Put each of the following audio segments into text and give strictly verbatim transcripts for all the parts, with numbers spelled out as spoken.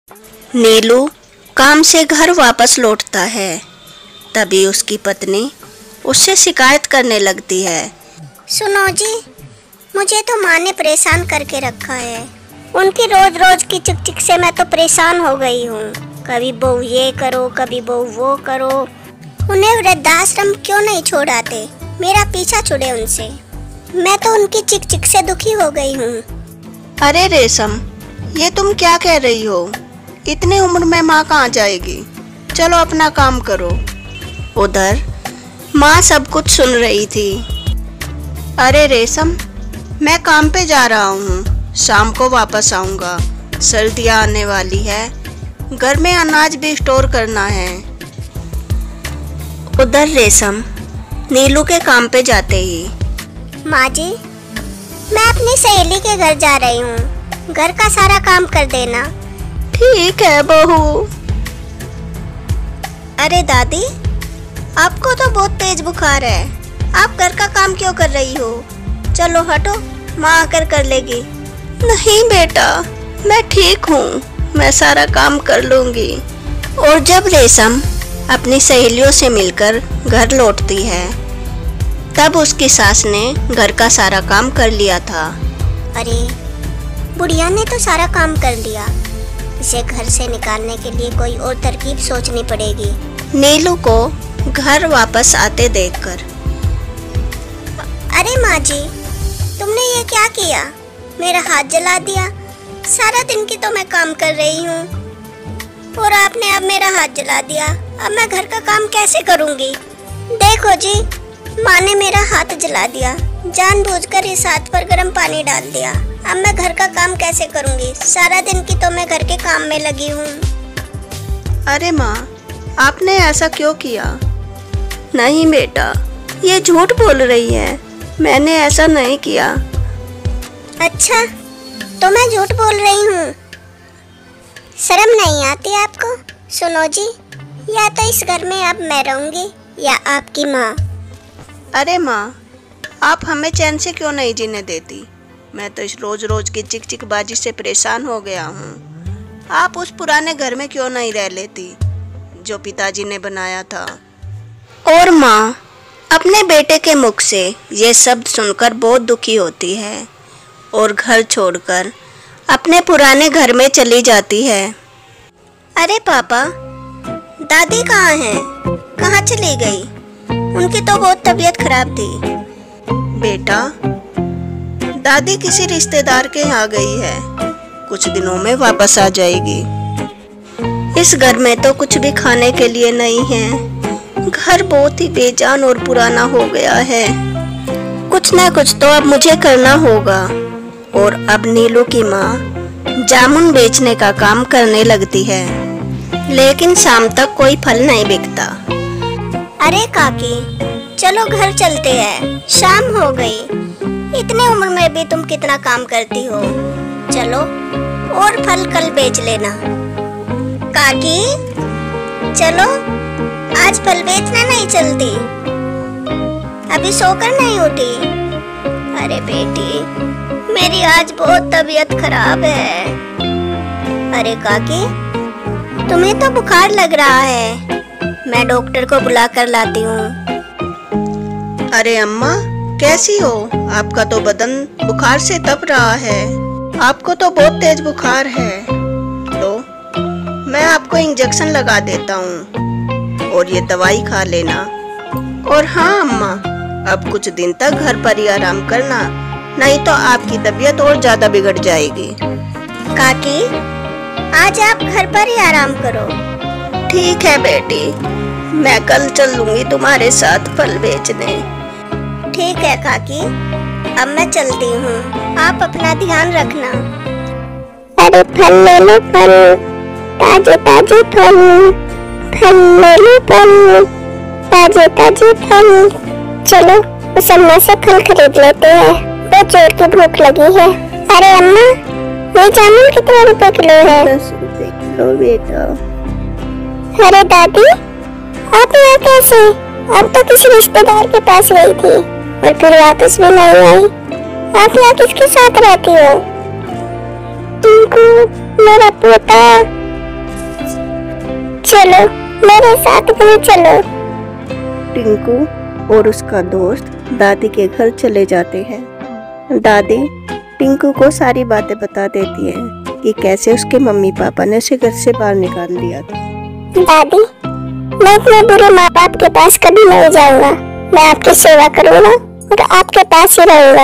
नीलू काम से घर वापस लौटता है। तभी उसकी पत्नी उससे शिकायत करने लगती है। सुनो जी, मुझे तो माँ ने परेशान करके रखा है। उनकी रोज रोज की चिक चिक से मैं तो परेशान हो गई हूँ। कभी बहू ये करो, कभी बहू वो करो। उन्हें वृद्धाश्रम क्यों नहीं छोड़ आते? मेरा पीछा छुड़े उनसे। मैं तो उनकी चिक चिक से दुखी हो गई हूँ। अरे रेशम, ये तुम क्या कह रही हो? इतनी उम्र में माँ कहाँ जाएगी? चलो अपना काम करो। उधर माँ सब कुछ सुन रही थी। अरे रेशम, मैं काम पे जा रहा हूँ, शाम को वापस आऊँगा। सर्दियाँ आने वाली है, घर में अनाज भी स्टोर करना है। उधर रेशम नीलू के काम पे जाते ही, माँ जी, मैं अपनी सहेली के घर जा रही हूँ, घर का सारा काम कर देना। ठीक है बहू। अरे दादी, आपको तो बहुत तेज बुखार है, आप घर का काम क्यों कर रही हो? चलो हटो, माँ आकर कर लेगी। नहीं बेटा, मैं ठीक हूँ, मैं सारा काम कर लूँगी। और जब रेशम अपनी सहेलियों से मिलकर घर लौटती है, तब उसकी सास ने घर का सारा काम कर लिया था। अरे, बुढ़िया ने तो सारा काम कर लिया, इसे घर से निकालने के लिए कोई और तरकीब सोचनी पड़ेगी। नीलू को घर वापस आते देखकर, अरे माँ जी, तुमने ये क्या किया? मेरा हाथ जला दिया। सारा दिन की तो मैं काम कर रही हूँ और आपने अब मेरा हाथ जला दिया। अब मैं घर का काम कैसे करूँगी? देखो जी, माँ ने मेरा हाथ जला दिया, जानबूझकर इस हाथ पर गर्म पानी डाल दिया। अब मैं घर का काम कैसे करूँगी? सारा दिन की तो मैं घर के काम में लगी हूँ। अरे माँ, आपने ऐसा क्यों किया? नहीं बेटा, ये झूठ बोल रही है, मैंने ऐसा नहीं किया। अच्छा, तो मैं झूठ बोल रही हूँ? शर्म नहीं आती आपको? सुनो जी, या तो इस घर में अब मैं रहूँगी या आपकी माँ। अरे माँ, आप हमें चैन से क्यों नहीं जीने देती? मैं तो इस रोज रोज की चिक चिक बाजी से परेशान हो गया हूँ। आप उस पुराने घर में क्यों नहीं रह लेती जो पिताजी ने बनाया था? और माँ अपने बेटे के मुख से ये शब्द सुनकर बहुत दुखी होती है और घर छोड़कर अपने पुराने घर में चली जाती है। अरे पापा, दादी कहाँ हैं? कहाँ चली गई? उनकी तो बहुत तबीयत खराब थी। बेटा, दादी किसी रिश्तेदार के यहाँ गई है, कुछ दिनों में वापस आ जाएगी। इस घर में तो कुछ भी खाने के लिए नहीं है। घर बहुत ही बेजान और पुराना हो गया है। कुछ ना कुछ तो अब मुझे करना होगा। और अब नीलू की माँ जामुन बेचने का काम करने लगती है, लेकिन शाम तक कोई फल नहीं बिकता। अरे काकी, चलो घर चलते हैं, शाम हो गई। इतने उम्र में भी तुम कितना काम करती हो। चलो और फल कल बेच लेना। काकी, चलो, आज फल बेचना नहीं चलती? अभी सोकर नहीं उठी? अरे बेटी, मेरी आज बहुत तबीयत खराब है। अरे काकी, तुम्हें तो बुखार लग रहा है, मैं डॉक्टर को बुला कर लाती हूँ। अरे अम्मा, कैसी हो? आपका तो बदन बुखार से तप रहा है। आपको तो बहुत तेज बुखार है। लो, मैं आपको इंजेक्शन लगा देता हूँ और ये दवाई खा लेना। और हाँ अम्मा, अब कुछ दिन तक घर पर ही आराम करना, नहीं तो आपकी तबीयत और ज्यादा बिगड़ जाएगी। काकी, आज आप घर पर ही आराम करो। ठीक है बेटी, मैं कल चल लूंगी तुम्हारे साथ फल बेचने। ठीक है काकी, अब मैं चलती हूँ, आप अपना ध्यान रखना। अरे फल ले लो, फल, ताजे ताजे फल, फल ले लो, फल, ताजे ताजे फल। चलो उस अम्मा से फल खरीद लेते हैं, बहुत जोर की भूख लगी है। अरे अम्मा, ये जामुन कितने रुपए किलो है? दस रुपए किलो बेटा। अरे दादी, आप यहाँ कैसे? अब तो किसी रिश्तेदार के पास गई थी और फिर वापस भी नहीं आई। आप यहाँ किसके साथ रहती हो? तुमको मेरा पोता चलो मेरे साथ घर चलो। टिंकू और उसका दोस्त दादी के घर चले जाते हैं। दादी टिंकू को सारी बातें बता देती है कि कैसे उसके मम्मी पापा ने उसे घर से बाहर निकाल दिया था। दादी, मैं अपने बुरे माँ बाप के पास कभी नहीं जाऊंगा। मैं आपकी सेवा करूंगा और आपके पास ही रहूंगा।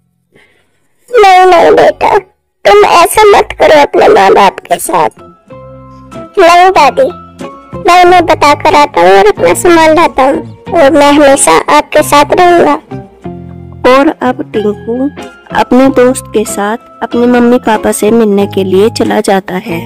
नहीं नहीं बेटा, तुम ऐसा मत करो अपने माँ बाप के साथ। नहीं दादी, मैं उन्हें बता कर आता हूँ और अपना सामान लाता हूँ और मैं हमेशा आपके साथ रहूंगा। और अब टिंकू अपने दोस्त के साथ अपने मम्मी पापा से मिलने के लिए चला जाता है।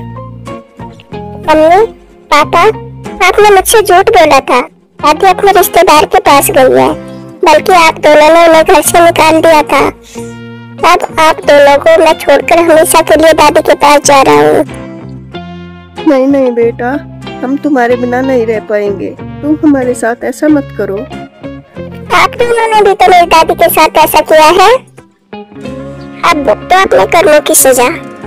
मम्मी पापा, आपने मुझसे झूठ बोला था। दादी अपने रिश्तेदार के पास गई है, बल्कि आप दोनों ने उन्हें घर से निकाल दिया था। अब आप दोनों को मैं छोड़कर हमेशा के लिए दादी के पास जा रहा हूँ। नहीं नहीं बेटा, हम तुम्हारे बिना नहीं रह पाएंगे। तुम हमारे साथ ऐसा मत करो। आप दोनों ने भी तो मेरी दादी के साथ ऐसा किया है। अब भुगतो अपने कर्मों की सजा।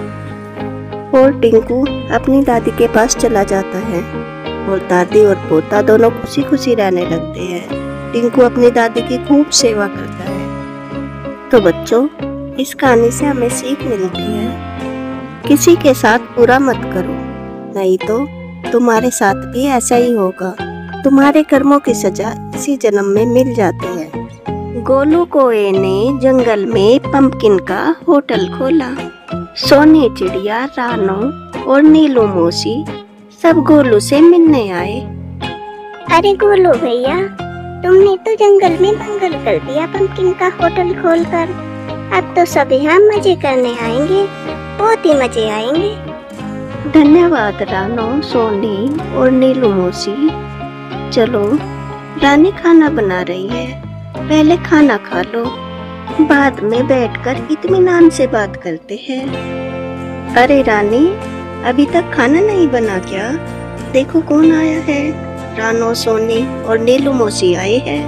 और टिंकू अपनी दादी के पास चला जाता है और दादी और पोता दोनों खुशी खुशी रहने लगते हैं। टिंकू अपनी दादी की खूब सेवा करता है। तो बच्चों, इस कहानी से हमें सीख मिलती है, किसी के साथ बुरा मत करो, नहीं तो तुम्हारे साथ भी ऐसा ही होगा। तुम्हारे कर्मों की सजा इसी जन्म में मिल जाती है। गोलू कोए ने जंगल में पंपकिन का होटल खोला। सोनी चिड़िया, रानो और नीलू मौसी सब गोलू से मिलने आए। अरे गोलू भैया, तुमने तो जंगल में मंगल कर दिया पंपकिन का होटल खोलकर। अब तो सब यहाँ मजे करने आएंगे, बहुत ही मजे आएंगे। धन्यवाद रानो, सोनी और नीलू मौसी। चलो, रानी खाना बना रही है, पहले खाना खा लो, बाद में बैठकर इत्मीनान से बात करते हैं। अरे रानी, अभी तक खाना नहीं बना क्या? देखो कौन आया है। रानो, सोनी और नीलू मौसी आए हैं।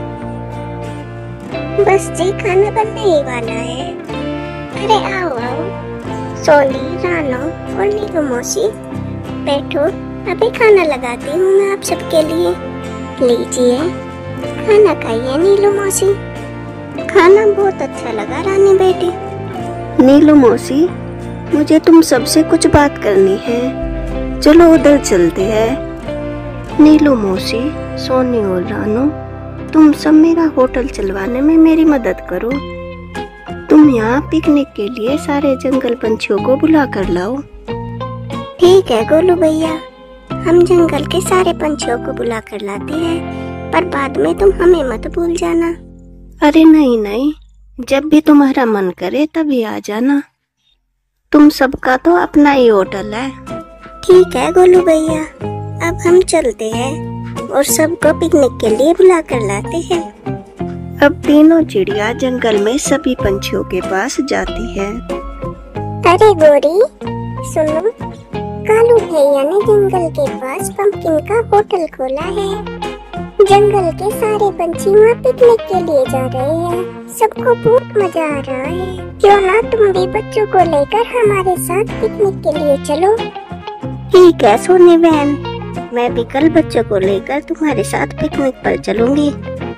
बस जी, खाना बनने ही वाला है। अरे आओ आओ, सोनी, रानो और नीलू मौसी, बैठो, अभी खाना लगाती हूँ मैं आप सबके लिए। लीजिए, खाना खाइए नीलू मौसी। खाना बहुत अच्छा लगा रानी बेटी। नीलू मौसी, मुझे तुम सबसे कुछ बात करनी है, चलो उधर चलते हैं। नीलू मौसी, सोनी और रानो, तुम सब मेरा होटल चलवाने में मेरी मदद करो। तुम यहाँ पिकनिक के लिए सारे जंगल पंछियों को बुला कर लाओ। ठीक है गोलू भैया, हम जंगल के सारे पंछियों को बुला कर लाते हैं, पर बाद में तुम हमें मत भूल जाना। अरे नहीं नहीं, जब भी तुम्हारा मन करे तभी आ जाना। तुम सबका तो अपना ही होटल है। ठीक है गोलू भैया, अब हम चलते हैं और सबको पिकनिक के लिए बुला कर लाते हैं। अब तीनों चिड़िया जंगल में सभी पंछियों के पास जाती है। अरे गोरी सुनो, कालू भैया ने जंगल के पास पंपकिन का होटल खोला है। जंगल के सारे पंछी वहाँ पिकनिक के लिए जा रहे हैं। सबको बहुत मजा आ रहा है। क्यों ना तुम भी बच्चों को लेकर हमारे साथ पिकनिक के लिए चलो। ठीक है सोनी बहन, मैं भी कल बच्चों को लेकर तुम्हारे साथ पिकनिक पर चलूंगी।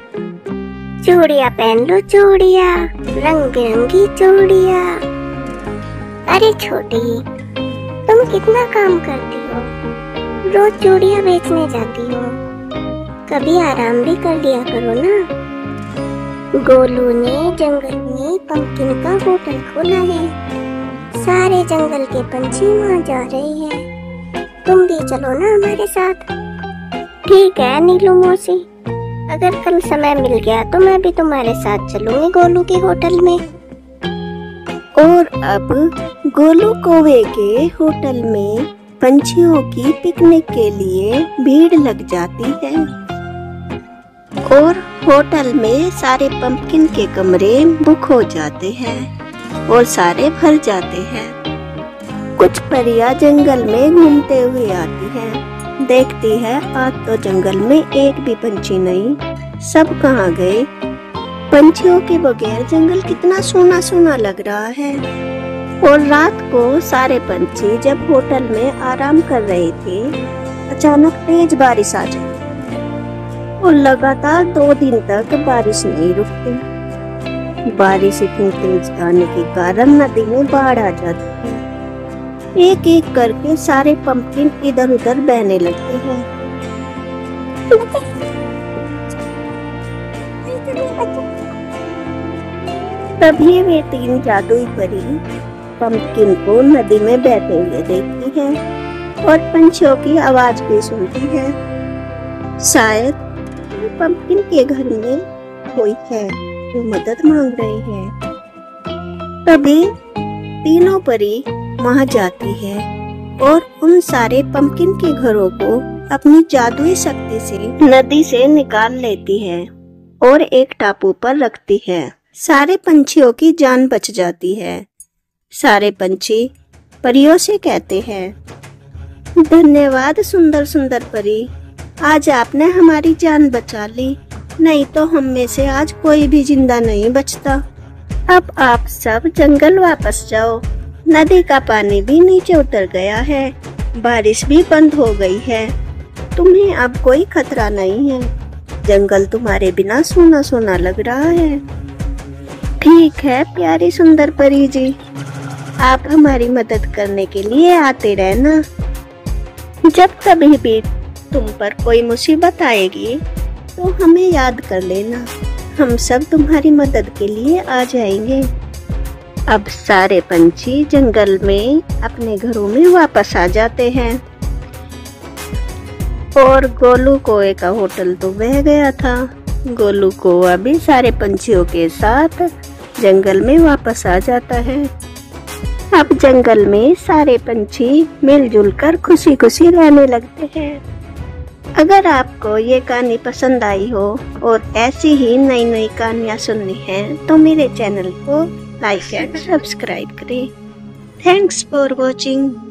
चूड़िया पहन लो, चूड़िया, रंग बिरंगी चूड़िया। अरे छोटी, तुम कितना काम करती हो, रोज चूड़िया बेचने जाती हो, कभी आराम भी कर लिया करो ना। गोलू ने जंगल में पंपकिन का होटल खोला है, सारे जंगल के पंछी वहाँ जा रहे हैं, तुम भी चलो ना हमारे साथ। ठीक है नीलू मौसी, अगर कल समय मिल गया तो मैं भी तुम्हारे साथ चलूंगी गोलू के होटल में। और अब गोलू कौवे के होटल में पंछियों की पिकनिक के लिए भीड़ लग जाती है और होटल में सारे पंपकिन के कमरे बुक हो जाते हैं और सारे भर जाते हैं। कुछ परियां जंगल में घूमते हुए आती हैं, देखती है आज तो जंगल में एक भी पंछी नहीं, सब कहाँ गए। पंछियों के बगैर जंगल कितना सूना सूना लग रहा है। और रात को सारे पंछी जब होटल में आराम कर रहे थे अचानक तेज बारिश आ जाए और लगातार दो दिन तक बारिश नहीं रुकती। बारिश इतनी तेज आने के कारण नदी में बाढ़ आ जाती है। एक एक करके सारे पंपकिन इधर उधर बहने लगते हैं। तभी वे तीन जादुई परी पंपकिन को नदी में बहते हुए देखती है और पंछियों की आवाज भी सुनती है। शायद पंपकिन के घर में कोई है जो मदद मांग रहे हैं। तभी तीनों परी वहां जाती है और उन सारे पंपकिन के घरों को अपनी जादुई शक्ति से नदी से निकाल लेती है और एक टापू पर रखती है। सारे पंछियों की जान बच जाती है। सारे पंछी परियों से कहते हैं, धन्यवाद सुंदर सुंदर परी, आज आपने हमारी जान बचा ली, नहीं तो हम में से आज कोई भी जिंदा नहीं बचता। अब आप सब जंगल वापस जाओ। नदी का पानी भी नीचे उतर गया है, बारिश भी बंद हो गई है, तुम्हें अब कोई खतरा नहीं है। जंगल तुम्हारे बिना सूना सूना लग रहा है। ठीक है प्यारी सुंदर परी जी, आप हमारी मदद करने के लिए आते रहना। जब कभी भी तुम पर कोई मुसीबत आएगी तो हमें याद कर लेना, हम सब तुम्हारी मदद के लिए आ जाएंगे। अब सारे पंछी जंगल में अपने घरों में वापस आ जाते हैं और गोलू कोए का होटल तो बह गया था। गोलू कोआ भी सारे पंछियों के साथ जंगल में वापस आ जाता है। अब जंगल में सारे पंछी मिलजुल कर खुशी खुशी रहने लगते हैं। अगर आपको ये कहानी पसंद आई हो और ऐसी ही नई नई कहानियाँ सुननी है तो मेरे चैनल को लाइक एंड सब्सक्राइब करें। Thanks for watching.